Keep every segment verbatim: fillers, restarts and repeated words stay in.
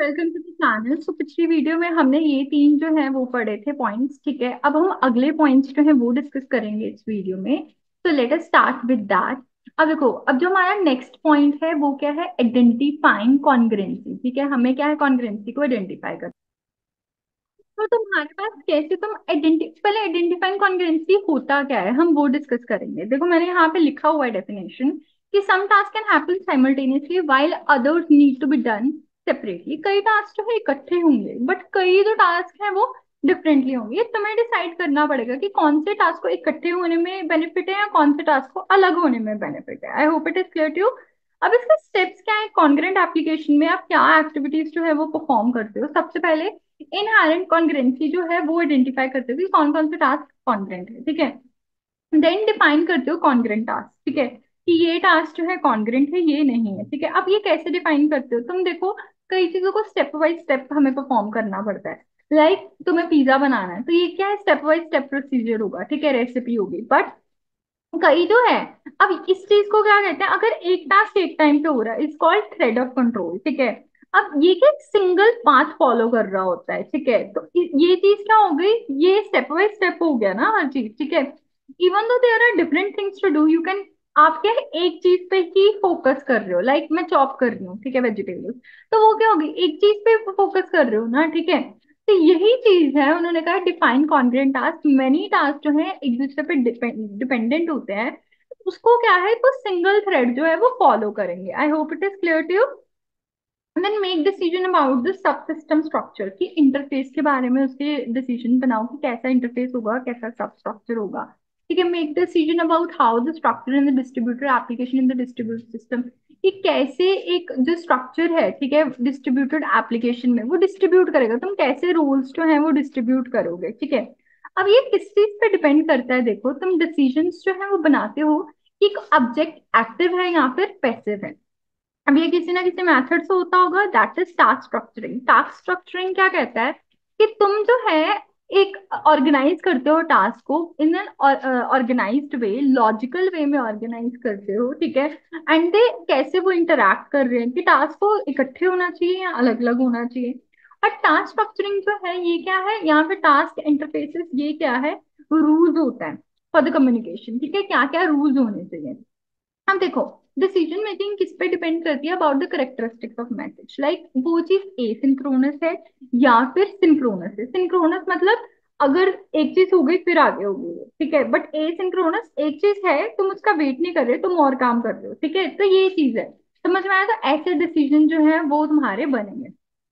Welcome to the channel. So पिछली video में हमने ये तीन जो है वो पढ़े थे पॉइंट्स। ठीक है, अब हम अगले पॉइंट्स जो है वो डिस्कस करेंगे इस वीडियो में। तो let us start with that. अब देखो, अब जो हमारा नेक्स्ट पॉइंट है वो क्या है? Identifying congruency. ठीक है, हमें क्या है? कॉन्ग्रुएंसी को आइडेंटिफाई करना। तो तुम्हारे पास कैसे तुम आइडेंटि पहले आइडेंटिफाइंग कॉन्ग्रुएंसी होता क्या है हम वो डिस्कस करेंगे। देखो, मैंने यहाँ पे लिखा हुआ है डेफिनेशन कि some task can happen simultaneously while others need to be done separately. कई टास्क जो है इकट्ठे होंगे बट कई जो टास्क है वो डिफरेंटली होंगे। ये तुम्हें डिसाइड करना पड़ेगा कि कौन से टास्क को इकट्ठे होने में बेनिफिट है या कौन से टास्क को अलग होने में बेनिफिट है। I hope it is clear to you. अब इसके स्टेप्स क्या है? कॉन्ग्रुएंट एप्लीकेशन में आप क्या एक्टिविटीज जो है वो परफॉर्म करते हो। सबसे पहले इनहेरेंट कॉन्ग्रुएंसी जो है वो आइडेंटिफाई करते हो कि कौन कौन से टास्क कॉन्ग्रुएंट है। ठीक है, देन डिफाइन करते हो कॉन्ग्रुएंट टास्क। ठीक है, कि ये टास्क जो है कॉन्ग्रुएंट है, ये नहीं है। ठीक है, अब ये कैसे डिफाइन करते हो तुम? देखो, कई चीजों को स्टेप बाय स्टेप हमें परफॉर्म करना पड़ता है। लाइक like, तुम्हें पिज्जा बनाना है तो ये क्या है? स्टेप बाय स्टेप प्रोसीजर होगा। ठीक है, रेसिपी होगी। बट कई जो है, अब इस चीज को क्या कहते हैं? अगर एक टास्क एक टाइम पे हो रहा है, is called thread of control. ठीक है, अब ये क्या सिंगल पाथ फॉलो कर रहा होता है। ठीक है, तो इ- ये चीज क्या हो गई? ये स्टेप बाय स्टेप हो गया ना हर चीज। ठीक है, even though there are different things to do, you can. आप क्या है एक चीज पे ही फोकस कर रहे हो। लाइक like, मैं चॉप कर रही हूँ, ठीक है, वेजिटेबल्स। तो वो क्या होगी? एक चीज पे फोकस कर रहे हो ना। ठीक है, तो यही चीज है, उन्होंने कहा define congruent task. Many task जो है एक दूसरे पे डिपेंडेंट होते हैं, उसको क्या है, वो सिंगल थ्रेड जो है वो फॉलो करेंगे। I hope it is clear to you. Then make decision about the sub system structure, की इंटरफेस के बारे में उसके डिसीजन बनाओ कि कैसा इंटरफेस होगा, कैसा सब स्ट्रक्चर होगा। ठीक है, make decision about how the structure in the distributor application in the distributor system, कि कैसे एक जो स्ट्रक्चर है, ठीक है, डिस्ट्रीब्यूटेड एप्लीकेशन में वो डिस्ट्रीब्यूट करेगा। तुम कैसे रोल्स जो है वो डिस्ट्रीब्यूट करोगे। ठीक है, अब ये किस चीज पे डिपेंड करता है? देखो, तुम डिसीजंस जो है वो बनाते हो कि एक ऑब्जेक्ट एक्टिव है या फिर पैसिव है। अब ये किसी ना किसी मेथड से होता होगा, that is task structuring. Task structuring क्या कहता है कि तुम जो है एक ऑर्गेनाइज करते हो टास्क को in an organized way, logical way में ऑर्गेनाइज करते हो। ठीक है, एंड दे कैसे वो इंटरैक्ट कर रहे हैं, कि टास्क को इकट्ठे होना चाहिए या अलग अलग होना चाहिए। और टास्क स्ट्रक्चरिंग जो है ये क्या है? यहाँ पे टास्क इंटरफेसेस ये क्या है? रूल्स होता है फॉर द कम्युनिकेशन। ठीक है, क्या क्या रूल्स होने चाहिए। अब देखो, डिसीजन मेकिंग किस पे डिपेंड करती है? About the characteristics of message. Like वो चीज एसिंक्रोनस है या फिर सिंक्रोनस है। सिंक्रोनस मतलब अगर एक चीज हो गई फिर आगे हो गई है। ठीक है, बट एसिंक्रोनस एक चीज है, तुम उसका वेट नहीं कर रहे, तुम और काम कर रहे हो। ठीक है, तो ये चीज है। समझ में आया? तो ऐसे डिसीजन जो है वो तुम्हारे बनेंगे।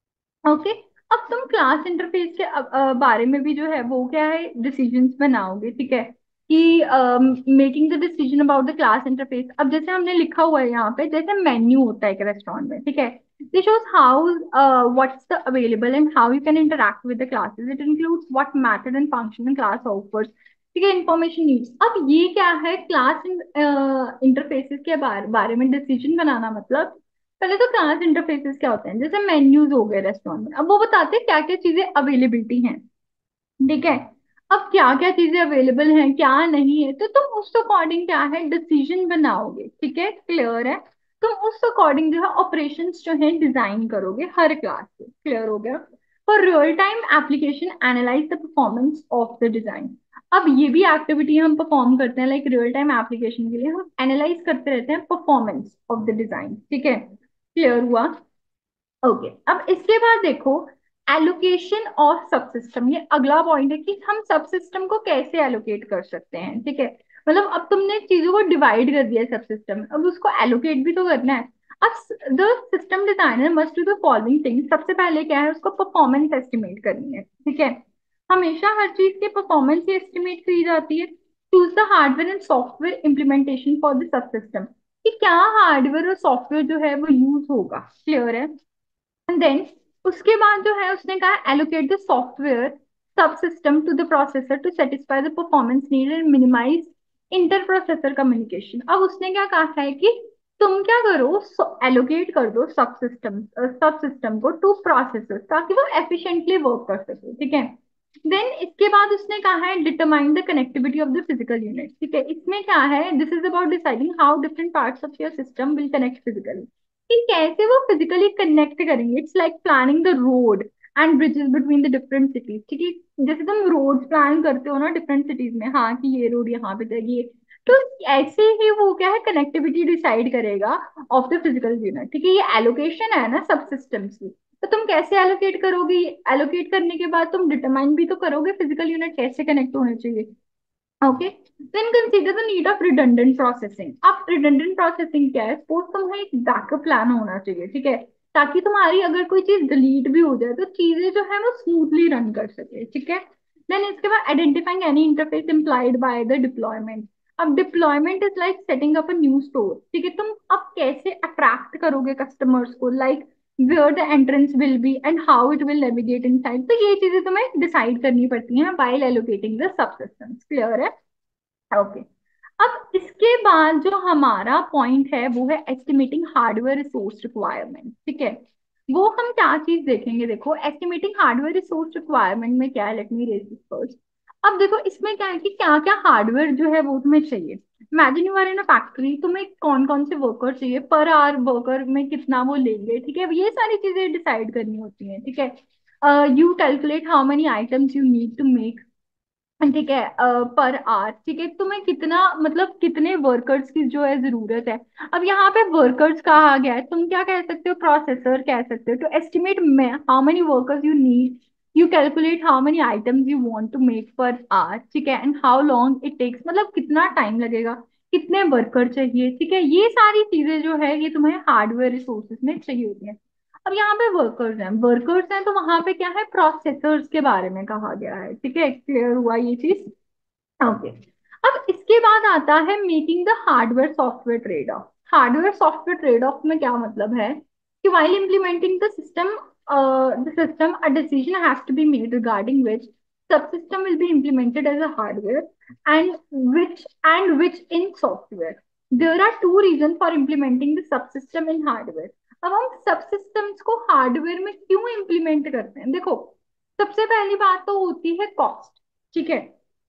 ओके, अब तुम क्लास इंटरफेस के अ, अ, बारे में भी जो है वो क्या है? डिसीजंस बनाओगे। ठीक है, कि making the decision about the class interface. अब जैसे हमने लिखा हुआ है यहाँ पे, जैसे मेन्यू होता है एक रेस्टोरेंट में। ठीक है, this shows how what's the available and how you can interact with the classes. It includes what method and function in class offers. ठीक है, इंफॉर्मेशन नीड्स। अब ये क्या है? क्लास इंटरफेसेस के बारे, बारे में डिसीजन बनाना मतलब, पहले तो क्लास इंटरफेसेस क्या होते हैं? जैसे मेन्यूज हो गए रेस्टोरेंट में, अब वो बताते हैं क्या क्या चीजें अवेलेबिलिटी हैं। ठीक है, अब क्या क्या चीजें अवेलेबल हैं क्या नहीं है, तो तुम उस अकॉर्डिंग क्या है डिसीजन बनाओगे। ठीक है, क्लियर है? तुम उस अकॉर्डिंग जो है ऑपरेशंस जो है डिजाइन करोगे हर क्लास से। क्लियर हो गया? For real time application analyse the performance of the design. अब ये भी एक्टिविटी हम परफॉर्म करते हैं, लाइक रियल टाइम एप्लीकेशन के लिए हम एनालाइज करते रहते हैं परफॉर्मेंस ऑफ द डिजाइन। ठीक है, क्लियर हुआ? ओके, अब इसके बाद देखो, एलोकेशन ऑफ सब सिस्टम। ये अगला पॉइंट है कि हम सब सिस्टम को कैसे एलोकेट कर सकते हैं। ठीक है, मतलब अब तुमने चीजों को डिवाइड कर दिया सब सिस्टम, अब उसको एलोकेट भी तो करना है। अब the system designer must do the following things. सबसे पहले क्या है? उसको परफॉर्मेंस एस्टिमेट करनी है। ठीक है, हमेशा हर चीज की परफॉर्मेंस ही एस्टिमेट करी जाती है। Choose the hardware and software implementation for the sub system, कि क्या हार्डवेयर और सॉफ्टवेयर जो है वो यूज होगा। क्लियर है? एंड देन उसके बाद जो है उसने कहा allocate the software sub system to the processor to satisfy the performance need and minimise inter processor communication. अब उसने क्या कहा है कि तुम क्या करो, एलोकेट कर दो सब सिस्टम सब सिस्टम को टू प्रोसेसर, ताकि वो एफिशिएंटली वर्क कर सके। ठीक है, देन इसके बाद उसने कहा है determine the connectivity of the physical unit. ठीक है, इसमें क्या है? This is about deciding how different parts of your system will connect physically, कि कैसे वो फिजिकली कनेक्ट करेंगे। It's like planning the road and bridges between the different cities, ठीक है। जैसे तुम रोड प्लान करते हो ना डिफरेंट सिटीज में, हाँ कि ये रोड यहाँ पे जाएगी ये, तो ऐसे ही वो क्या है कनेक्टिविटी डिसाइड करेगा ऑफ द फिजिकल यूनिट, ठीक है। ये एलोकेशन है ना सब सिस्टम्स की, तो तुम कैसे एलोकेट करोगे, एलोकेट करने के बाद तुम डिटरमाइन भी तो करोगे फिजिकल यूनिट कैसे कनेक्ट होने चाहिए। Okay, then consider the need of redundant processing. अब रिडंडेंट प्रोसेसिंग क्या है, सपोज तुम्हें एक बैकअप प्लान होना चाहिए, ठीक है, ताकि तुम्हारी अगर कोई चीज डिलीट भी हो जाए तो चीजें जो है वो स्मूथली रन कर सके, ठीक है। देन इसके बाद identifying any interface implied by the deployment. अब deployment is like setting up a new store, ठीक है। तुम अब कैसे अट्रैक्ट करोगे कस्टमर्स को, like where the entrance will be and how it will navigate inside, तो ये चीजें तुम्हें डिसाइड करनी पड़ती हैं while allocating the sub systems. Clear है? ओके। अब इसके बाद जो हमारा पॉइंट है वो है एस्टिमेटिंग हार्डवेयर रिसोर्स रिक्वायरमेंट, ठीक है। वो हम क्या चीज देखेंगे, देखो एस्टिमेटिंग हार्डवेयर रिसोर्स रिक्वायरमेंट में क्या है, let me raise this first. अब देखो इसमें क्या है कि क्या क्या हार्डवेयर जो है वो तुम्हें चाहिए। Imagine you are in a factory, तुम्हें कौन कौन से वर्कर चाहिए, पर आवर वर्कर में कितना वो लेंगे, ठीक है, ये सारी चीजें डिसाइड करनी होती हैं, ठीक है। You calculate how many items you need to make, ठीक है, पर आवर, ठीक है, तुम्हें कितना मतलब कितने वर्कर्स की जो है जरूरत है। अब यहाँ पे वर्कर्स कहा गया है, तुम क्या कह सकते हो, प्रोसेसर कह सकते हो। To estimate how many workers you need, you calculate how many items you want to make per hour, ठीक है, and how long it takes, मतलब कितना टाइम लगेगा, कितने वर्कर चाहिए, ठीक है। ये सारी चीजें जो है ये तुम्हें हार्डवेयर रिसोर्सेज में चाहिए होती है। अब यहाँ पे वर्कर्स हैं, वर्कर्स हैं तो वहां पे क्या है, प्रोसेसर्स के बारे में कहा गया है, ठीक है, क्लियर हुआ ये चीज। ओके। अब इसके बाद आता है making the hardware software trade off. Hardware software trade off में क्या मतलब है कि while implementing the system, uh, the system a decision has to be made regarding which subsystem will be implemented as a hardware and which and which in software. There are two reasons for implementing the subsystem in hardware. अब हम subsystems को hardware में क्यों implement करते हैं, देखो सबसे पहली बात तो होती है कॉस्ट, ठीक है।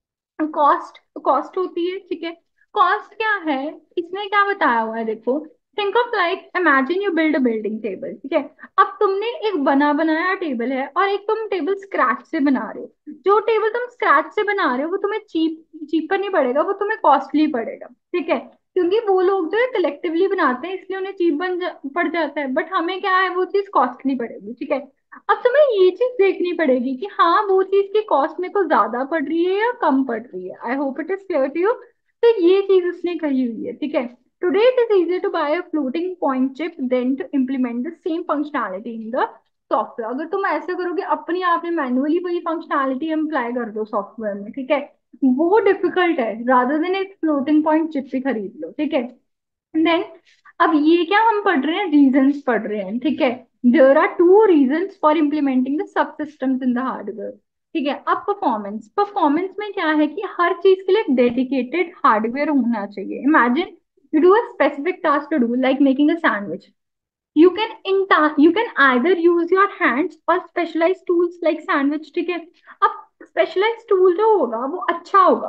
कॉस्ट कॉस्ट होती है, ठीक है। कॉस्ट क्या है, इसमें क्या बताया हुआ है, देखो think of like imagine you build a building table, ठीक है। अब तुमने एक बना बनाया टेबल है और एक तुम टेबल स्क्रैच से बना रहे हो। जो टेबल तुम स्क्रैच से बना रहे हो वो तुम्हें चीप चीप पर नहीं पड़ेगा, वो तुम्हें कॉस्टली पड़ेगा, ठीक है, क्योंकि वो लोग जो है कलेक्टिवली बनाते हैं इसलिए उन्हें चीप बन जा, पड़ जाता है, बट हमें क्या है वो चीज कॉस्टली पड़ेगी, ठीक है। अब तुम्हें ये चीज देखनी पड़ेगी कि हाँ वो चीज की कॉस्ट मेरे को ज्यादा पड़ रही है या कम पड़ रही है। I hope it is clear to you. तो ये चीज उसने कही हुई है, ठीक है। Today it is easier to buy a floating point chip than to implement the same functionality in the software. अगर तुम ऐसे करोगे अपने आप में मैन्युअली वही फंक्शनैलिटी अप्लाई कर दो सॉफ्टवेयर में, ठीक है, वो डिफिकल्ट है रादर देन एक फ्लोटिंग पॉइंट चिप भी खरीद लो, ठीक है। देन अब ये क्या हम पढ़ रहे हैं, रीजंस पढ़ रहे हैं, ठीक है। There are two reasons for implementing the sub systems in the hardware, ठीक है। अब परफॉर्मेंस, परफॉर्मेंस में क्या है कि हर चीज के लिए डेडिकेटेड हार्डवेयर होना चाहिए। Imagine you do a specific task to do like making a sandwich, you can in ta- you can either use your hands or specialized tools like sandwich, ठीक है। अब स्पेशलाइज्ड टूल जो होगा वो अच्छा होगा,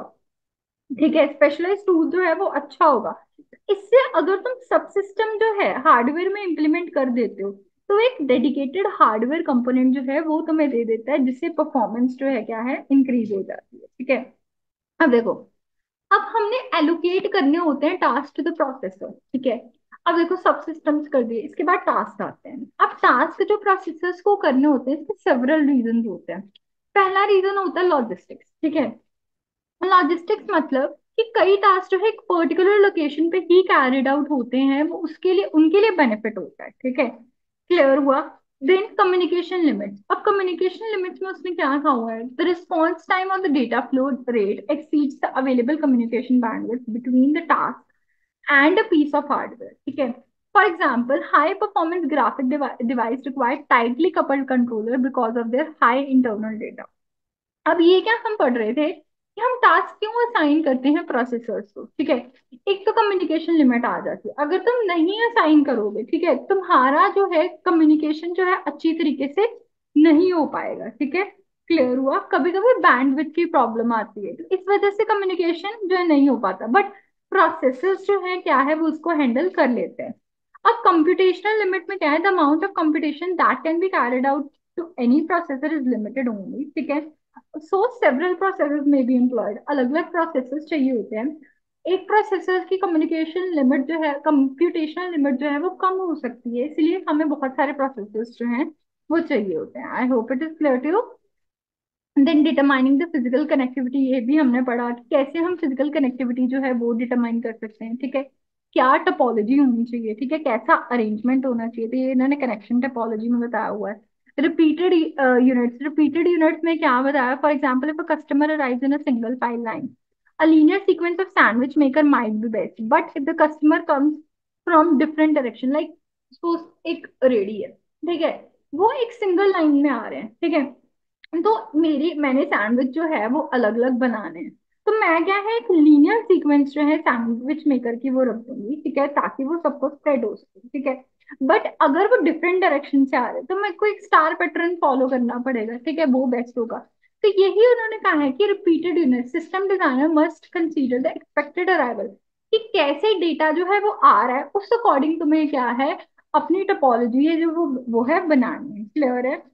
ठीक है, स्पेशलाइज्ड टूल जो है वो अच्छा होगा। इससे अगर तुम सब सिस्टम जो है हार्डवेयर में इंप्लीमेंट कर देते हो तो एक डेडिकेटेड हार्डवेयर कंपोनेंट जो है वो तुम्हें दे देता है, जिससे परफॉर्मेंस जो है क्या है इंक्रीज हो जाती है, ठीक है। अब देखो, अब हमने एलोकेट करने होते हैं टास्क टू द प्रोसेसर, ठीक है। अब देखो सब सिस्टम्स कर दिए, इसके बाद टास्क आते हैं। अब टास्क जो प्रोसेसर्स को करने होते हैं इसके सेवरल रीजन होते हैं। पहला रीजन होता है लॉजिस्टिक्स, ठीक है। लॉजिस्टिक्स मतलब कि कई टास्क जो है एक पर्टिकुलर लोकेशन पे ही कैरिड आउट होते हैं, वो उसके लिए उनके लिए बेनिफिट होता है, ठीक है, क्लियर हुआ। Then communication limits. अब कम्युनिकेशन लिमिट्स में उसने क्या कहा हुआ है, the response time of the data flow rate exceeds the available communication bandwidth between the task and a piece of hardware, ठीक है। For example, high performance graphic devi- device require tightly coupled controller because of their high internal data। अब ये क्या हम पढ़ रहे थे कि हम टास्क क्यों असाइन करते हैं प्रोसेसर्स को, ठीक है। एक तो कम्युनिकेशन लिमिट आ जाती है, अगर तुम नहीं असाइन करोगे, ठीक है, तुम्हारा जो है कम्युनिकेशन जो है अच्छी तरीके से नहीं हो पाएगा, ठीक है, क्लियर हुआ। कभी कभी बैंडविड्थ की प्रॉब्लम आती है तो इस वजह से कम्युनिकेशन जो है नहीं हो पाता, बट प्रोसेसर्स जो है क्या है वो उसको हैंडल कर लेते हैं। अब कंप्यूटेशनल लिमिट में क्या है, the amount of computation that can be carried out to any processor is limited only, ठीक है। सो सेवरल प्रोसेसर्स में बी एम्प्लॉयड, अलग अलग प्रोसेसर्स चाहिए होते हैं। एक प्रोसेसर की कम्युनिकेशन लिमिट जो है, कंप्यूटेशनल लिमिट जो है वो कम हो सकती है, इसलिए हमें बहुत सारे प्रोसेसर्स जो हैं वो चाहिए होते हैं। I hope it is clear to you. Then determining the physical connectivity, ये भी हमने पढ़ा कि कैसे हम फिजिकल कनेक्टिविटी जो है वो डिटरमाइन कर सकते हैं, ठीक है। क्या टोपोलॉजी होनी चाहिए, ठीक है, कैसा अरेंजमेंट होना चाहिए, तो ये इन्होंने कनेक्शन टोपोलॉजी में बताया हुआ है। रिपीटेड यूनिट्स, रिपीटेड यूनिट्स में क्या बताया, for example if a customer arrives in a single file line, a linear sequence of sandwich maker might be best, but if the customer comes from different direction, like suppose एक ready है, ठीक है, वो एक single line में आ रहे हैं, ठीक है, तो मेरी मैंने सैंडविच जो है वो अलग अलग बनाने हैं, तो मैं क्या है, एक लीनियर सीक्वेंस जो है सैंडविच मेकर की वो रख दूंगी, ठीक है, ताकि वो सबको स्प्रेड हो सके, ठीक है। बट अगर वो डिफरेंट डायरेक्शन से आ रहे हैं तो मेरे को एक स्टार पैटर्न फॉलो करना पड़ेगा, ठीक है, वो बेस्ट होगा। तो यही उन्होंने कहा है कि repeated unit system designer must consider the expected arrival, कि कैसे डेटा जो है वो आ रहा है, उस अकॉर्डिंग तुम्हें क्या है, अपनी टोपोलॉजी है जो वो वो है बनानी है। क्लियर है?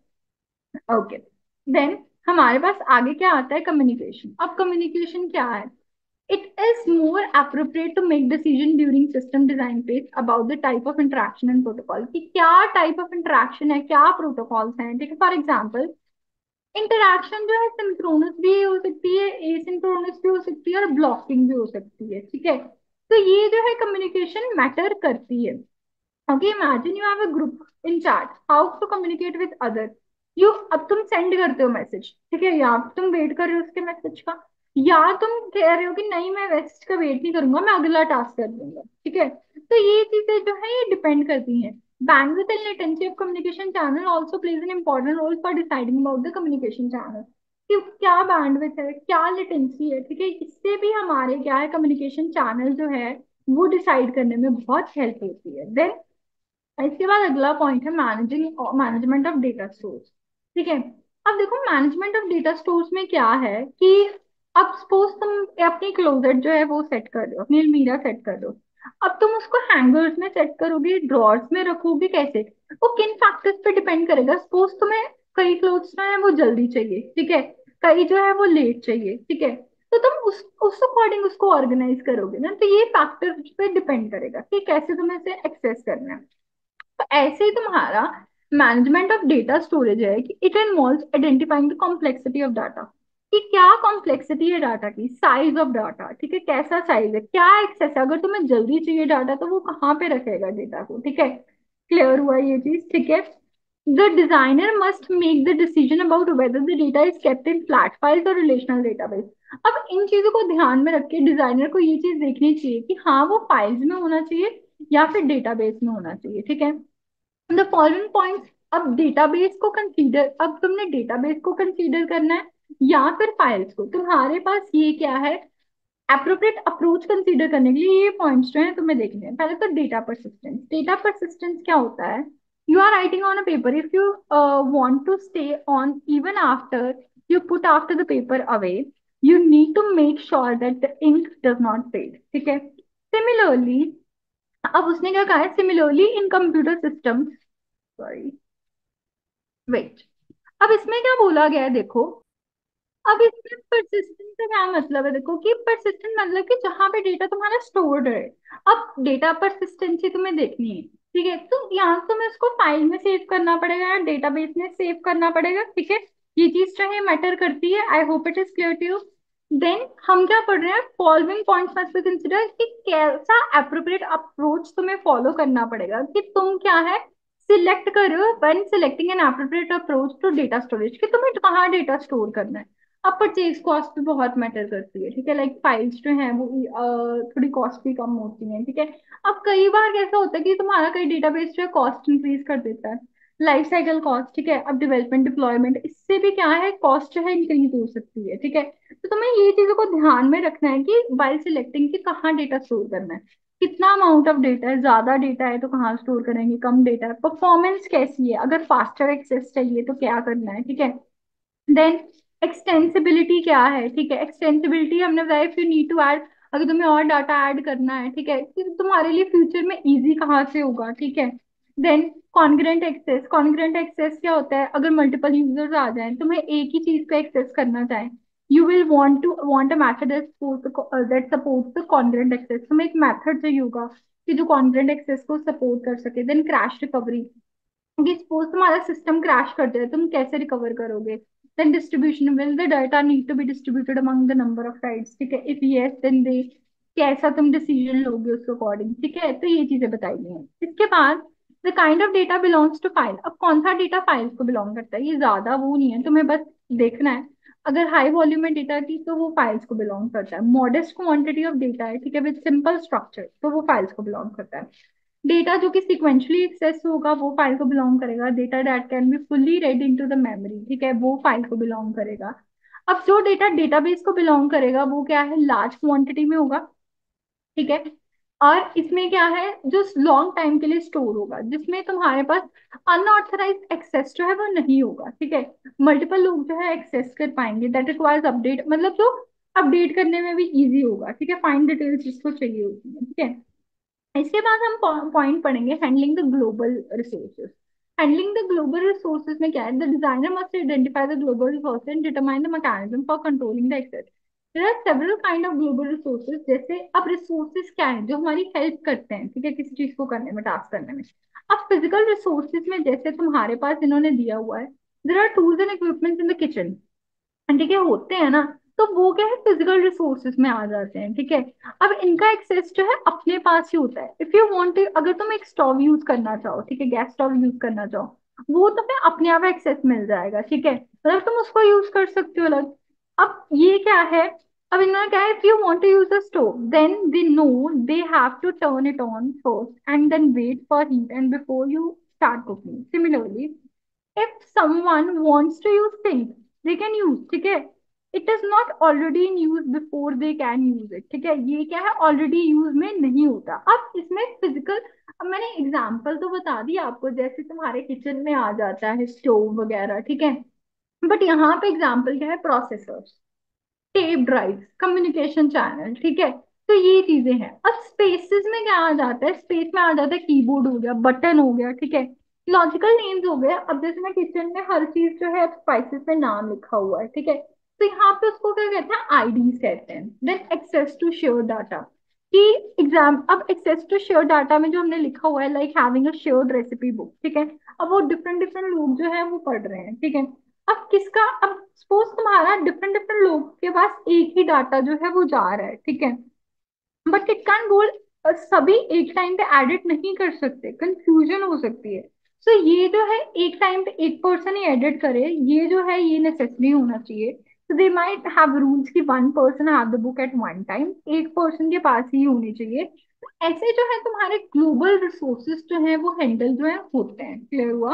ओके। देन हमारे पास आगे क्या आता है, कम्युनिकेशन। अब कम्युनिकेशन क्या है, it is more appropriate to make decision during system design phase about the type of interaction and protocol, कि क्या टाइप ऑफ इंटरेक्शन है, क्या प्रोटोकॉल्स हैं, ठीक है। फॉर एग्जाम्पल इंटरेक्शन जो है सिंक्रोनस भी हो सकती है, एसिंक्रोनस भी हो सकती है, और ब्लॉकिंग भी हो सकती है, ठीक है। तो ये जो है कम्युनिकेशन मैटर करती है। Okay, imagine you have a group in chat. How to communicate with other? You अब तुम सेंड करते हो मैसेज, ठीक है, या तुम वेट कर रहे हो उसके मैसेज का, या तुम कह रहे हो कि नहीं मैं मैसेज का वेट नहीं करूंगा, मैं अगला टास्क कर दूंगा, ठीक है। तो ये चीजें जो है ये डिपेंड करती हैं। Bandwidth and latency of communication channel also plays an important role for deciding about the communication channel, कि क्या बैंडविड्थ है, क्या लेटेंसी है, ठीक है, इससे भी हमारे क्या है कम्युनिकेशन चैनल जो है वो डिसाइड करने में बहुत हेल्प होती है। देन इसके बाद अगला पॉइंट है managing management of data stores, ठीक है। अब देखो मैनेजमेंट ऑफ डेटा स्टोर्स में क्या है कि अब सपोज तुम अपनी क्लोजेट जो है वो सेट कर दो, अपनी अलमीरा सेट कर दो, अब तुम उसको हैंगर्स में सेट करोगे, ड्रॉर्स में रखोगे, कैसे, वो किन फैक्टर्स पे डिपेंड करेगा। सपोज तुम्हें कई क्लोथ्स जो है वो जल्दी चाहिए, ठीक है, कई जो है वो लेट चाहिए, ठीक है, तो तुम उस उस अकॉर्डिंग उसको ऑर्गेनाइज करोगे ना, तो ये फैक्टर्स पे डिपेंड करेगा कि कैसे तुम्हें इसे एक्सेस करना है। तो ऐसे ही तुम्हारा मैनेजमेंट ऑफ डेटा स्टोरेज है कि it involves identifying the complexity of data, कि क्या कॉम्प्लेक्सिटी है डाटा की, साइज ऑफ डाटा, ठीक है, कैसा साइज है, क्या एक्सेस है, अगर तुम्हें जल्दी चाहिए डाटा तो वो कहाँ पे रखेगा डेटा को, ठीक है। क्लियर हुआ ये चीज, ठीक है। The designer must make the decision about whether the data is kept in flat files और रिलेशनल डेटाबेस। अब इन चीजों को ध्यान में रख के डिजाइनर को ये चीज देखनी चाहिए कि हाँ वो फाइल्स में होना चाहिए या फिर डेटाबेस में होना चाहिए, ठीक है। द फॉलोइंग पॉइंट्स, अब डेटाबेस को कंसीडर, अब तुमने डेटाबेस को कंसीडर करना है या फिर फाइल्स को, तुम्हारे पास ये क्या है, अप्रोप्रिएट अप्रोच कंसीडर करने के लिए ये पॉइंट्स जो है तुम्हें देखने हैं। पहले तो डेटा परसिस्टेंस, डेटा परसिस्टेंस क्या होता है, you are writing on a paper, if you want to stay on even after you put after the paper away, you need to make sure that the ink does not fade, ठीक है। Similarly, अब उसने क्या कहा है, similarly in computer system, sorry wait, अब इसमें क्या बोला गया है देखो, अब इसमें परसिस्टेंट का क्या मतलब है, देखो कि परसिस्टेंट मतलब कि जहां पे डेटा तुम्हारा स्टोर्ड है। अब डेटा परसिस्टेंसी तुम्हें देखनी है, ठीक है, तो यहाँ से तुम्हें उसको फाइल में सेव करना पड़ेगा या डेटाबेस में सेव करना पड़ेगा, ठीक है। ये चीज जो है मैटर करती है। I hope it is clear to you. Then हम क्या पढ़ रहे हैं, following points must be consider, कि कैसा अप्रोप्रिएट अप्रोच तुम्हें फॉलो करना पड़ेगा, कि तुम क्या है सिलेक्ट कर रहे हो when selecting an appropriate approach to data storage, कि तुम्हें कहाँ डेटा स्टोर करना है। अब परचेज कॉस्ट भी बहुत मैटर करती है, ठीक है, लाइक फाइल्स जो है वो अ, थोड़ी कॉस्ट भी कम होती है, ठीक है। अब कई बार कैसा होता है कि तुम्हारा कई डेटाबेस जो है कॉस्ट इंक्रीज कर देता है, लाइफ साइकिल कॉस्ट, ठीक है, अब डेवलपमेंट डिप्लॉयमेंट, इससे भी क्या है कॉस्ट जो है इंक्रीज हो सकती है, ठीक है। तो तुम्हें ये चीजों को ध्यान में रखना है कि वाइल सिलेक्टिंग कि कहाँ डेटा स्टोर करना है, कितना अमाउंट ऑफ डेटा है, ज्यादा डेटा है तो कहाँ स्टोर करेंगे, कम डेटा है, परफॉर्मेंस कैसी है, अगर फास्टर एक्सेस चाहिए तो क्या करना है, ठीक है। देन एक्सटेंसिबिलिटी क्या है, ठीक है, एक्सटेंसिबिलिटी हमने बताया, if you need to add अगर तुम्हें और डाटा ऐड करना है, ठीक है, तो तुम्हारे लिए फ्यूचर में इजी कहाँ से होगा, ठीक है। Then congruent access, congruent access क्या होता है, अगर मल्टीपल यूजर्स आ जाएं, तुम्हें एक ही चीज को एक्सेस करना चाहें, you will want to want a method that supports the congruent access, तुम्हें एक मेथड चाहिए होगा कि जो कॉन्ग्रेंट एक्सेस को सपोर्ट कर सके। देन क्रैश रिकवरी, कि सपोज तुम्हारा सिस्टम क्रैश कर जाए, तुम कैसे रिकवर करोगे। Then distribution, will the data need to be distributed among the number of sites, ठीक है, इफ यस देन दे, कैसा तुम डिसीजन लोगे उसके अकॉर्डिंग, ठीक है। तो ये चीजें बताई गई हैं। इसके बाद the kind of data belongs to file, अब कौन सा डेटा फाइल्स को बिलोंग करता है, ये ज्यादा वो नहीं है, तुम्हें बस देखना है। अगर हाई वॉल्यूम में डेटा थी तो वो फाइल्स को बिलोंग करता है, मॉडेस्ट क्वांटिटी ऑफ डेटा है, ठीक है, विद सिंपल स्ट्रक्चर, तो वो फाइल्स को बिलोंग करता है। डेटा जो कि सिक्वेंशली एक्सेस होगा वो फाइल को बिलोंग करेगा। Data that can be fully read into the memory, ठीक है, वो फाइल को बिलोंग करेगा। अब जो डेटा डेटाबेस को बिलोंग करेगा वो क्या है, लार्ज क्वांटिटी में होगा, ठीक है। और इसमें क्या है, जो लॉन्ग टाइम के लिए स्टोर होगा, जिसमें तुम्हारे पास अनऑथराइज एक्सेस जो है वो नहीं होगा, ठीक है। मल्टीपल लोग जो है एक्सेस कर पाएंगे, दैट रिक्वायर्स अपडेट, मतलब जो अपडेट करने में भी इजी होगा, ठीक है, फाइंड डिटेल्स जिसको चाहिए होती है, ठीक है। इसके बाद हम पॉइंट पढ़ेंगे handling the global resources. Handling the global resources में क्या है, the designer must identify the global resources and determine the mechanism for controlling the access. There are several kind of global resources, जैसे अब resources क्या है, जो हमारी help करते हैं, ठीक है, किसी चीज को करने में, टास्क करने में। अब फिजिकल रिसोर्सेज में जैसे तुम्हारे पास इन्होंने दिया हुआ है, there are tools and equipments in the kitchen, ठीक है, होते हैं ना, तो वो क्या है, फिजिकल रिसोर्सेज में आ जाते हैं, ठीक है। अब इनका एक्सेस जो है अपने पास ही होता है। इफ यू वांट, अगर तुम एक स्टोव यूज करना चाहो, ठीक है, गैस स्टोव यूज करना चाहो, वो तुम्हें अपने आप एक्सेस मिल जाएगा, ठीक है, मतलब तुम उसको यूज कर सकते हो अलग। अब ये क्या है, अब इन्होंने क्या है, if you want to use a stove then they know they have to turn it on first and then wait for heat and before you start cooking. Similarly if someone wants to use things, they can use, ठीक है, it is not already in use before they can use it, ठीक है, ये क्या है, already use में नहीं होता। अब इसमें फिजिकल, अब मैंने एग्जांपल तो बता दिया आपको, जैसे तुम्हारे किचन में आ जाता है स्टोव वगैरह, ठीक है, बट यहाँ पे एग्जांपल क्या है, processor, tape drive, communication channel, ठीक है। तो ये चीजें हैं। अब स्पेसेस में क्या आ जाता है, स्पेस में आ जाता है कीबोर्ड हो गया, बटन हो गया, ठीक है, लॉजिकल नेम्स हो गए। अब जैसे मैं किचन में हर चीज जो है स्पाइसेस में नाम लिखा हुआ है, ठीक है, तो यहाँ पे उसको क्या कहते हैं, आईडीज कहते हैं। Then access to share data, कि एग्जाम, अब एक्सेस टू शेयर डाटा में जो हमने लिखा हुआ है, like having a shared recipe book, ठीक है, अब वो डिफरेंट डिफरेंट लोग जो है वो पढ़ रहे हैं, ठीक है। अब किसका, अब सपोज तुम्हारा डिफरेंट डिफरेंट लोग के पास एक ही डाटा जो है वो जा रहा है, ठीक है, बट इट कैन गोल, सभी एक टाइम पे एडिट नहीं कर सकते, कंफ्यूजन हो सकती है। सो so, ये जो है एक टाइम पे एक पर्सन ही एडिट करे, ये जो है ये नेसेसरी होना चाहिए। तो दे माइट हैव रूल्स कि one person have the book at one time, एक पर्सन के पास ही होनी चाहिए। तो ऐसे जो है तुम्हारे ग्लोबल रिसोर्सेज जो है वो हैंडल जो है होते हैं। क्लियर हुआ?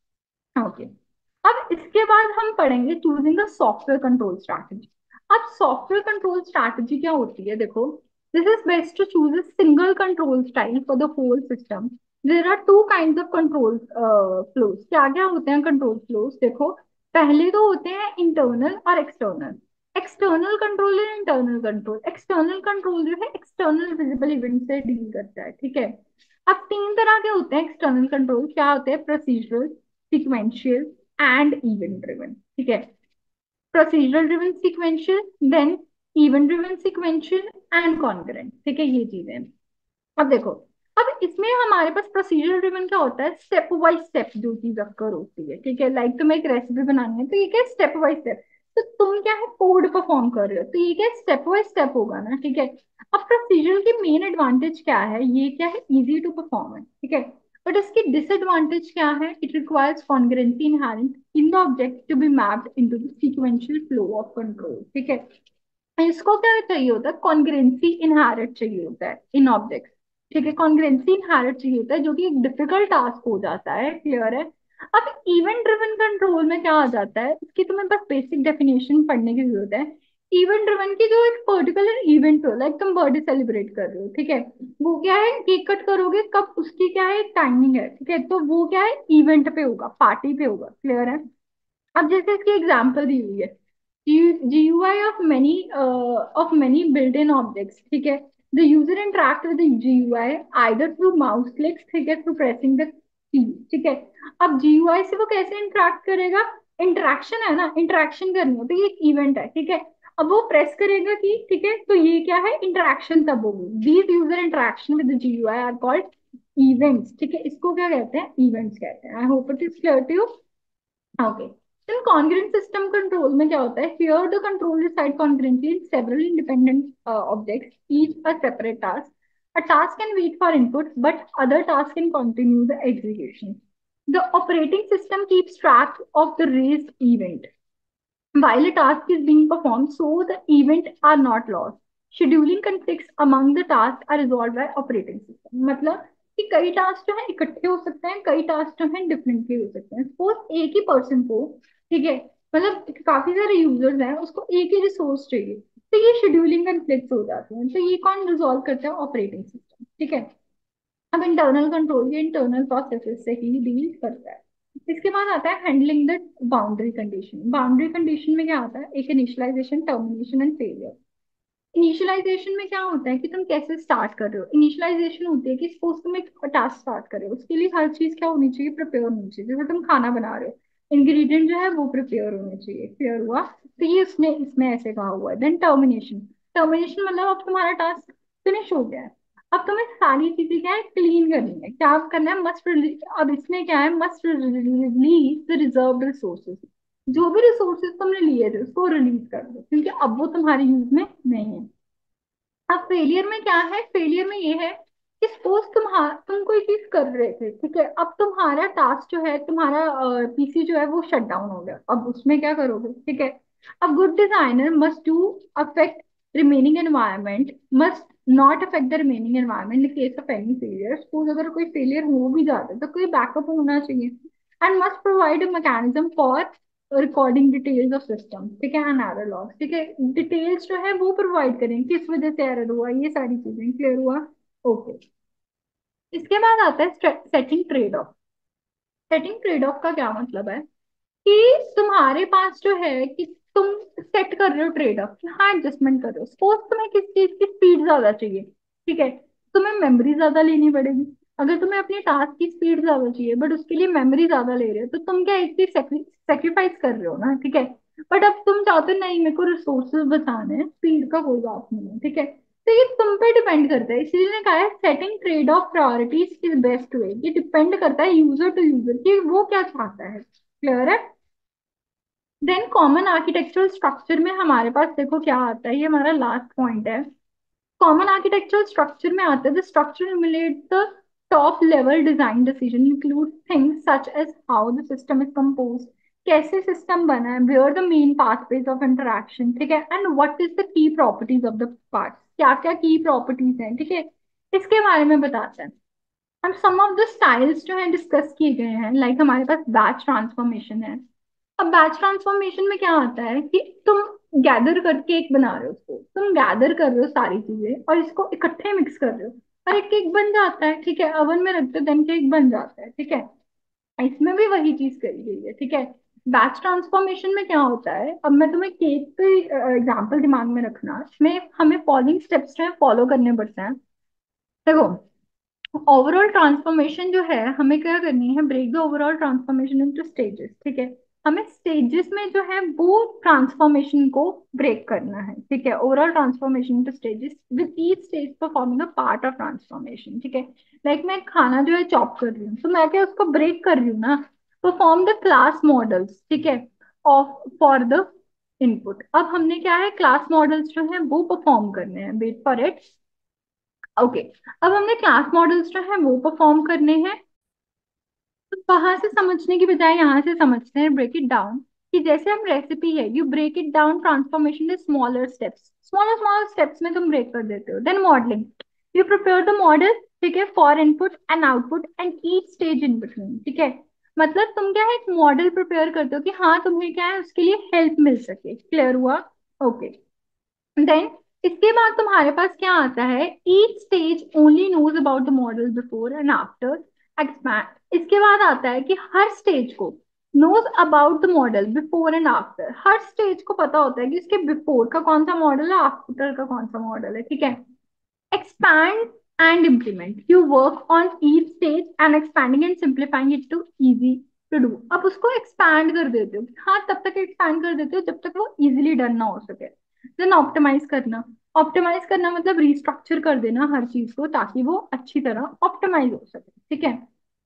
ओके। अब इसके बाद हम पढ़ेंगे choosing the software control strategy. अब सॉफ्टवेयर कंट्रोल स्ट्रैटेजी क्या होती है, देखो, this is best to choose a single control style for the whole system. There are two kind of control flows. क्या क्या होते हैं कंट्रोल फ्लोज, देखो, पहले तो होते हैं इंटरनल और एक्सटर्नल। एक्सटर्नल कंट्रोल और इंटरनल कंट्रोल। एक्सटर्नल कंट्रोल जो है एक्सटर्नल विजिबल इवेंट से डील करता है, ठीक है। अब तीन तरह के होते हैं एक्सटर्नल कंट्रोल, क्या होते हैं, procedural, sequential and event driven, ठीक है। Procedural driven, sequential, then event driven, sequential and concurrent, ठीक है, ये चीजें। अब देखो, अब इसमें हमारे पास प्रोसीजर ड्रिवन क्या होता है, स्टेप बाय स्टेप जो चीज अक्कर होती है, ठीक है, लाइक तुम्हें एक रेसिपी बनानी है तो ये क्या है, स्टेप बाय स्टेप। तो तुम क्या है, कोड परफॉर्म कर रहे हो तो ये क्या है, स्टेप बाय स्टेप होगा ना, ठीक है। अब प्रोसीजर की मेन एडवांटेज क्या है, ये क्या है, इजी टू परफॉर्म है, ठीक है, बट इसकी डिसएडवांटेज क्या है, it requires congruency inherent in the object to be mapped into the sequential flow of control, ठीक है। इसको क्या चाहिए होता है, कॉन्ग्रुएंसी इनहेरिट चाहिए होता है इन ऑब्जेक्ट्स, ठीक है, कॉन्ग्रुएंसी इनहेरिट चाहिए होता है, जो कि एक डिफिकल्ट टास्क हो जाता है। क्लियर है? अब इवेंट ड्रिवन कंट्रोल में क्या आ जाता है, इसकी तुम्हें बस बेसिक डेफिनेशन पढ़ने की जरूरत है। इवेंट ड्रिवन की जो एक पर्टिकुलर इवेंट हो, लाइक तुम बर्थडे सेलिब्रेट कर रहे हो, ठीक है, वो क्या है, केक कट करोगे कब, उसकी क्या है, टाइमिंग है, ठीक है, तो वो क्या है, इवेंट पे होगा, पार्टी पे होगा। क्लियर है? अब जैसे इसकी एग्जाम्पल दी हुई है, G U I of many uh, of many built-in objects. ठीक है. The user interact with the G U I either through mouse clicks, ठीक है, through pressing the key. ठीक है. अब G U I से वो कैसे इंटरेक्ट करेगा? इंटरेक्शन है ना, इंटरेक्शन करनी है तो ये एक इवेंट है. ठीक है. अब वो प्रेस करेगा कि, ठीक है, तो ये क्या है? इंटरेक्शन तब होगी. These user interaction with G U I are called events. ठीक है, इसको क्या कहते हैं? इवेंट्स कहते हैं. I hope it is clear to you. Okay. In congruent system control में क्या होता है? Here the control decide concurrently in several independent uh, objects, each a separate task. A task can wait for input, but other tasks can continue the execution. The operating system keeps track of the raised event while a task is being performed, so the event are not lost. Scheduling conflicts among the tasks are resolved by operating system. मतलब कि कई task जो है इकट्ठे हो सकते हैं, कई टास्क जो है डिफरेंटली हो सकते हैं. सपोज एक ही पर्सन को, ठीक है, मतलब काफी सारे यूजर्स हैं, उसको एक ही रिसोर्स चाहिए, तो ये शेड्यूलिंग कन्फ्लिक्ट हो जाते हैं. तो ये कौन रिजॉल्व करता है? Operating system. ठीक है. अब इंटरनल कंट्रोल ये इंटरनल प्रोसेसेस से ही डील करता है. इसके बाद आता है handling the boundary condition. Boundary condition में क्या आता है? एक initialization, termination and failure. Initialization में क्या होता है कि तुम कैसे स्टार्ट कर रहे हो. इनिशियलाइजेशन होती है कि सपोज तुम एक टास्क स्टार्ट कर रहे हो, उसके लिए हर चीज क्या होनी चाहिए? प्रिपेयर होनी चाहिए. जैसे तुम खाना बना रहे हो, इंग्रेडिएंट जो है वो प्रिपेयर होने चाहिए. क्लियर हुआ? तो ये उसने इसमें ऐसे कहा हुआ है. Then termination. टर्मिनेशन मतलब अब तुम्हारा टास्क फिनिश हो गया है, अब तुम्हें सारी चीजें क्या है? क्लीन करनी है. क्या करना है? मस्ट. अब इसमें क्या है? Must release the reserve resources. जो भी रिसोर्सेज तुमने लिए थे उसको रिलीज कर दो, क्योंकि अब वो तुम्हारे यूज में नहीं है. अब फेलियर में क्या है? फेलियर में ये है कि सपोज तुम तुम कोई चीज कर रहे थे, ठीक है, अब तुम्हारा टास्क जो है, तुम्हारा पीसी जो है वो शट डाउन हो गया. अब उसमें क्या करोगे? ठीक है. अब good designer must do affect remaining environment, must not affect the remaining environment in case of any failure. Suppose अगर कोई फेलियर हो भी जाता है तो कोई बैकअप होना चाहिए. And must provide a mechanism for recording details of system. ठीक है, एंड एरर लॉग. ठीक है, डिटेल्स जो है वो प्रोवाइड करें, किस वजह से एरर हुआ, ये सारी चीजें. क्लियर हुआ? ओके. इसके बाद आता है setting trade off. Setting trade off का क्या मतलब है? कि तुम्हारे पास जो है कि तुम सेट कर रहे हो ट्रेड ऑफ, कि हाँ एडजस्टमेंट कर रहे हो. सपोज तुम्हें किस चीज की स्पीड ज्यादा चाहिए, ठीक है, तुम्हें मेमोरी ज्यादा लेनी पड़ेगी. अगर तुम्हें अपनी टास्क की स्पीड ज्यादा चाहिए बट उसके लिए मेमोरी ज्यादा ले रहे हो, तो तुम क्या एक चीज सेक्रीफाइस कर रहे हो ना. ठीक है. बट अब तुम चाहते हो नहीं, मेरे को रिसोर्सेज बचाने हैं, स्पीड का कोई बात नहीं है. ठीक है. तो ये तुम पे डिपेंड करता है. इसलिए ने कहा है setting trade off priorities is best way. ये डिपेंड करता है यूजर टू यूजर कि वो क्या चाहता है. क्लियर है? देन कॉमन आर्किटेक्चरल स्ट्रक्चर में हमारे पास देखो क्या आता है, ये हमारा लास्ट पॉइंट है. कॉमन आर्किटेक्चरल स्ट्रक्चर में आता है the structure emulate the top level design decision include things such as how the system is compose, कैसे सिस्टम बना है, where the main pathways of interaction. ठीक है. And what is the key properties of the part. क्या क्या की properties हैं, ठीक है, इसके बारे में बताते हैं. अब सम ऑफ द स्टाइल्स जो है डिस्कस किए गए हैं, लाइक हमारे पास बैच ट्रांसफॉर्मेशन है. अब बैच ट्रांसफॉर्मेशन में क्या आता है कि तुम गैदर करके एक बना रहे हो, उसको तुम गैदर कर रहे हो सारी चीजें और इसको इकट्ठे मिक्स कर रहे हो और एक केक बन जाता है. ठीक है. ओवन में रखते हो, देन केक बन जाता है. ठीक है. इसमें भी वही चीज करी गई है. ठीक है. बैच ट्रांसफॉर्मेशन में क्या होता है? अब मैं तुम्हें केक के एग्जांपल दिमाग में रखना, इसमें हमें फॉलोइंग स्टेप्स जो है फॉलो करने पड़ते हैं. देखो, ओवरऑल ट्रांसफॉर्मेशन जो है हमें क्या करनी है? Break the overall transformation into stages. ठीक है. हमें स्टेजेस में जो है वो ट्रांसफॉर्मेशन को ब्रेक करना है. ठीक है. Overall transformation into stages with each stage performing a part of transformation. ठीक है. लाइक मैं खाना जो है चॉप कर रही हूँ, तो मैं क्या उसको ब्रेक कर रही हूँ ना. Perform the class models. ठीक है. Of for the input. अब हमने क्या है? क्लास मॉडल्स जो है वो परफॉर्म करने हैं. Wait for it. ओके. अब हमने क्लास मॉडल्स जो है वो परफॉर्म करने हैं. तो वहां से समझने की बजाय यहाँ से समझते हैं, ब्रेक इट डाउन. कि जैसे हम रेसिपी है, you break it down transformation the smaller steps. Smaller smaller steps में तुम ब्रेक कर देते हो. Then modelling. You prepare the model, ठीक है, for input and output and each stage in between. ठीक है. मतलब तुम क्या है? एक मॉडल प्रिपेयर करते हो कि हाँ तुम्हें क्या है उसके लिए हेल्प मिल सके. क्लियर हुआ? ओके. देन इसके बाद तुम्हारे पास क्या आता है? Each stage only knows about the model before and after expand. इसके बाद आता है कि हर स्टेज को knows about the model before and after, हर स्टेज को पता होता है कि उसके बिफोर का कौन सा मॉडल है, आफ्टर का कौन सा मॉडल है, ठीक है। expand and implement, you work on each stage and expanding and simplifying it to easy to do। अब उसको expand कर देते हो, हाँ तब तक expand कर देते हो जब तक वो easily done ना हो सके। then optimize करना, ऑप्टिमाइज करना मतलब रिस्ट्रक्चर कर देना हर चीज को ताकि वो अच्छी तरह ऑप्टिमाइज हो सके, ठीक है।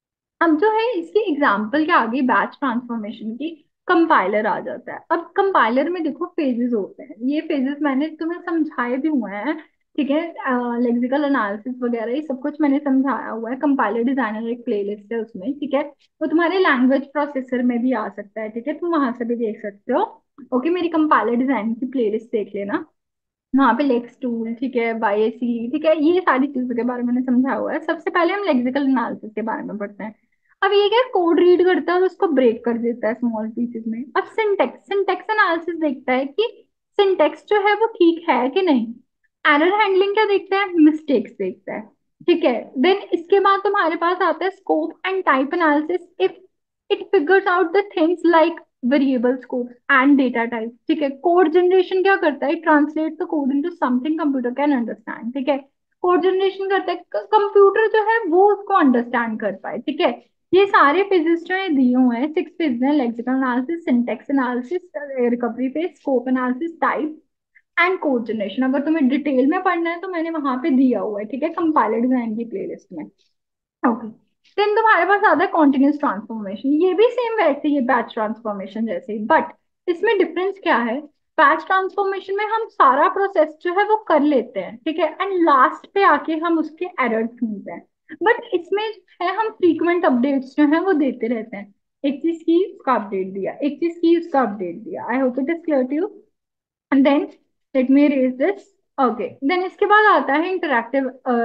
अब जो है इसकी एग्जाम्पल के आगे बैच ट्रांसफॉर्मेशन की कंपाइलर आ जाता है। अब कंपाइलर में देखो फेजेस होते हैं, ये फेजेस मैंने तुम्हें समझाए भी हुए हैं, ठीक है। लेक्सिकल एनालिसिस वगैरह ये सब कुछ मैंने समझाया हुआ है। कंपाइलर डिजाइनर एक प्लेलिस्ट है उसमें, ठीक है। वो तुम्हारे लैंग्वेज प्रोसेसर में भी आ सकता है, ठीक है, तुम वहां से भी देख सकते हो। ओके, मेरी कंपाइलर डिजाइन की प्लेलिस्ट देख लेना, वहां पे लेक्स टूल, ठीक है, बाईएसी, ठीक है, ये सारी चीजों के बारे में मैंने समझा हुआ है। सबसे पहले हम लेक्सिकल एनालिसिस के बारे में पढ़ते हैं। अब ये क्या, कोड रीड करता है और उसको ब्रेक कर देता है स्मॉल पीसेस में। अब सिंटेक्स सिंटेक्स एनालिसिस देखता है कि सिंटेक्स जो है वो ठीक है कि नहीं। एरर हैंडलिंग क्या देखता है, मिस्टेक्स देखता है, ठीक है। देन इसके बाद तुम्हारे पास आता है scope and type analysis. If it figures out the things like variable scope and data type, ठीक है। कोड जनरेशन क्या करता है, translate the code into something computer can understand, ठीक है। कोड जनरेशन करता है कंप्यूटर जो है वो उसको अंडरस्टैंड कर पाए, ठीक है। ये सारे फिजिक्स जो है दिए हुए हैं, सिक्स फिजिक्स हैं, lexical analysis, syntax analysis, recovery phase, scope analysis, type and code generation. अगर तुम्हें डिटेल में पढ़ना है तो मैंने वहां पे दिया हुआ है, ठीक है, कंपाइलर डिजाइन की प्लेलिस्ट में। ओके, देन तुम्हारे पास आता है कॉन्टिन्यूस ट्रांसफॉर्मेशन। ये भी सेम वैसे ही बैच ट्रांसफॉर्मेशन जैसे ही, बट इसमें डिफरेंस क्या है, बैच ट्रांसफॉर्मेशन में हम सारा प्रोसेस जो है वो कर लेते हैं, ठीक है, एंड लास्ट पे आके हम उसके एरर्स ढूंढते हैं। बट इसमें है हम फ्रीक्वेंट अपडेट्स जो है वो देते रहते हैं। एक चीज की उसका अपडेट दिया, एक चीज की उसका अपडेट दिया। I hope it is clear to you. And then let me raise this. Okay, then इसके बाद आता है इंटरैक्टिव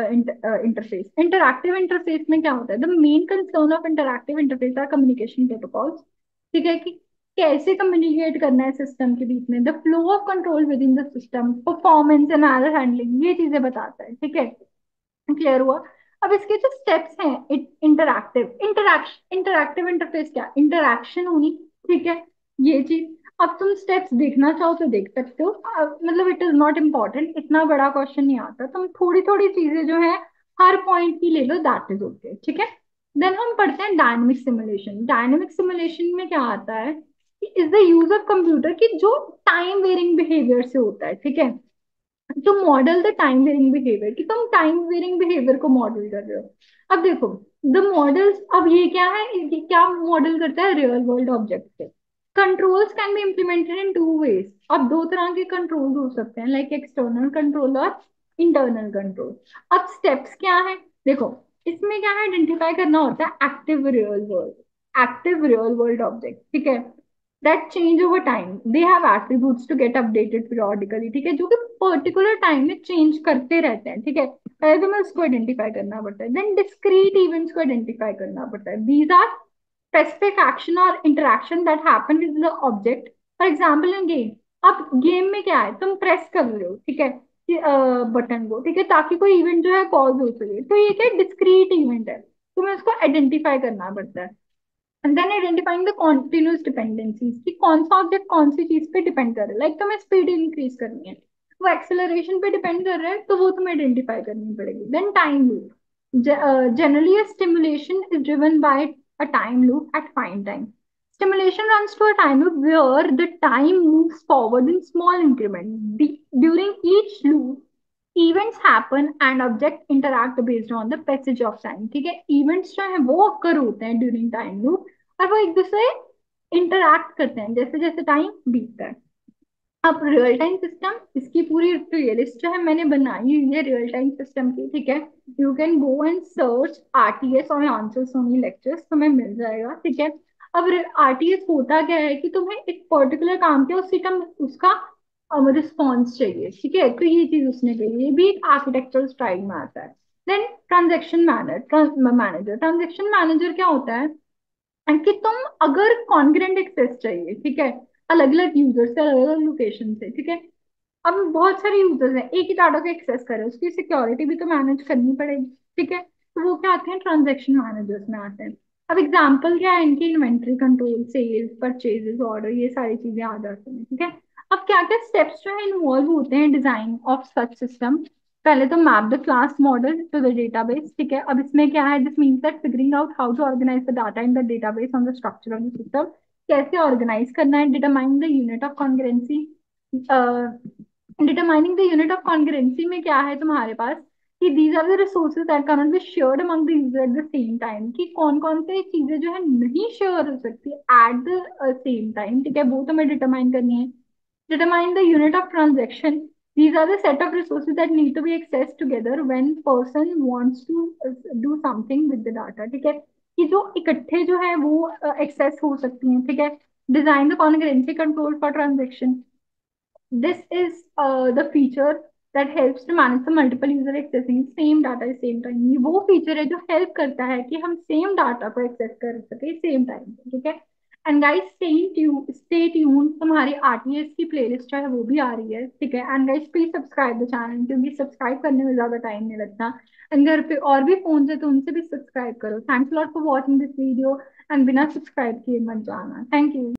इंटरफेस। इंटरैक्टिव इंटरफेस में क्या होता है, the main concern of interactive interface are communication protocols, ठीक है, कि कैसे कम्युनिकेट करना है सिस्टम के बीच में, the flow of control within the system, performance and error handling, ये चीजें बताता है, ठीक है। क्लियर हुआ। अब इसके जो स्टेप्स हैं, इंटरैक्टिव इंटरैक्शन इंटरैक्टिव इंटरफेस क्या, इंटरैक्शन होनी, ठीक है, ये चीज। अब तुम स्टेप्स देखना चाहो तो देख सकते हो, अब मतलब इट इज नॉट इम्पॉर्टेंट, इतना बड़ा क्वेश्चन नहीं आता, तुम थोड़ी थोड़ी चीजें जो है हर पॉइंट की ले लो, दैट इज ओके, ठीक है। देन हम पढ़ते हैं डायनेमिक सिमुलेशन। डायनेमिक सिमुलेशन में क्या आता है, is the use of computer की जो टाइम वेरिंग बिहेवियर से होता है, ठीक है। तो model the time varying behaviour, कि तुम टाइम वेरिंग बिहेवियर को मॉडल कर रहे हो। अब देखो द मॉडल्स, अब ये क्या है, ये क्या मॉडल करता है, रियल वर्ल्ड ऑब्जेक्ट से। Controls can be implemented in two ways. अब दो तरह के कंट्रोल हो सकते हैं, लाइक एक्सटर्नल कंट्रोल और इंटरनल कंट्रोल। अब स्टेप्स क्या है, देखो इसमें क्या है, आइडेंटिफाई करना होता है active real world, active real world object, ठीक है, that change over time, they have attributes to get updated periodically, ठीक है, जो कि पर्टिकुलर टाइम में चेंज करते रहते हैं, ठीक है। पहले तो मैं उसको आइडेंटिफाई करना पड़ता है, देन डिस्क्रीट इवेंट्स को आइडेंटिफाई करना पड़ता है। दीज आर स्पेसिफिक एक्शन और interaction that happen with the object, for example in game. अब गेम में क्या है, तुम प्रेस कर रहे हो, ठीक है, बटन को, ठीक है, ताकि कोई इवेंट जो है पॉज हो सके, तो ये क्या डिस्क्रीट इवेंट है, तुम्हें उसको आइडेंटिफाई करना पड़ता है। And then identifying the continuous dependencies, कि कौन सा ऑब्जेक्ट कौन सी चीज पे डिपेंड कर रहा है, लाइक तुम्हें स्पीड इंक्रीज करनी है, वो एक्सेलरेशन पे डिपेंड कर रहा है, तो वो तुम्हें आइडेंटिफाई करनी पड़ेगी। Then time loop, generally a stimulation is driven by a time loop at fine time. Stimulation runs to a time loop where the time moves forward in small increments. The- during each loop events happen and object interact based on the passage of time, ठीक है। Events जो है वो occur होते हैं during time loop, और वो एक दूसरे इंटरैक्ट करते हैं जैसे जैसे टाइम बीतता है। अब रियल टाइम सिस्टम, इसकी पूरी प्लेलिस्ट जो है मैंने बनाई हुई है रियल टाइम सिस्टम की, ठीक है। You can go and search RTS और आंसर्स ओनली लेक्चर्स, तुम्हें मिल जाएगा, ठीक है। अब आरटीएस होता क्या है कि तुम्हें एक पर्टिकुलर काम किया उसी टाइम उसका रिस्पॉन्स चाहिए, ठीक है, तो ये चीज उसने कही, ये भी एक आर्किटेक्चरल स्टाइल में आता है। Then transaction manager manager transaction manager क्या होता है कि तुम अगर कॉन्ग्रेंट एक्सेस चाहिए, ठीक है, अलग अलग यूजर से, अलग अलग लोकेशन से, ठीक है। अब बहुत सारे यूजर्स हैं, एक ही डाटा को एक्सेस करें, उसकी सिक्योरिटी भी तो मैनेज करनी पड़ेगी, ठीक है, तो वो क्या आते हैं, ट्रांजेक्शन मैनेजर्स में आते हैं। अब एग्जाम्पल क्या है इनकी, inventory control, sales, purchases, order, ये सारी चीजें आ जाती हैं, ठीक है। अब क्या क्या स्टेप्स जो है इन्वॉल्व होते हैं डिजाइन ऑफ सच सिस्टम। पहले तो map the class model to the database, ठीक है। अब इसमें क्या है, this means that figuring out how to organise the data in the database on the structure of the system. कैसे ऑर्गेनाइज करना है, determine the unit of congruency. Determining the unit of congruency में क्या है तुम्हारे पास कि these are the resources that can not be shared among the user at the same time, कि कौन कौन से चीजें जो है नहीं शेयर हो सकती एट द सेम टाइम, ठीक है, वो तुम्हें डिटरमाइन करनी है। Determine the unit of transaction, these are the set of resources that need to be accessed together when person wants to uh, do something with the data, ठीक है, कि जो इकट्ठे जो है वो एक्सेस हो सकती हैं, ठीक है। Design the concurrency control for transaction, this is uh, the feature that helps to manage the multiple user accessing same data at same time। ये वो फीचर है जो हेल्प करता है कि हम सेम डाटा को एक्सेस कर सके सेम टाइम पे, ठीक है। And guys stay stay tune, तुम्हारी आरटीएस की प्लेलिस्ट जो है वो भी आ रही है, ठीक है। And guys please subscribe the channel, क्योंकि सब्सक्राइब करने में ज्यादा टाइम नहीं लगता। एंड घर पे और भी फोन है तो उनसे भी सब्सक्राइब करो। Thanks lot for watching this video, and बिना सब्सक्राइब किए मत जाना। Thank you.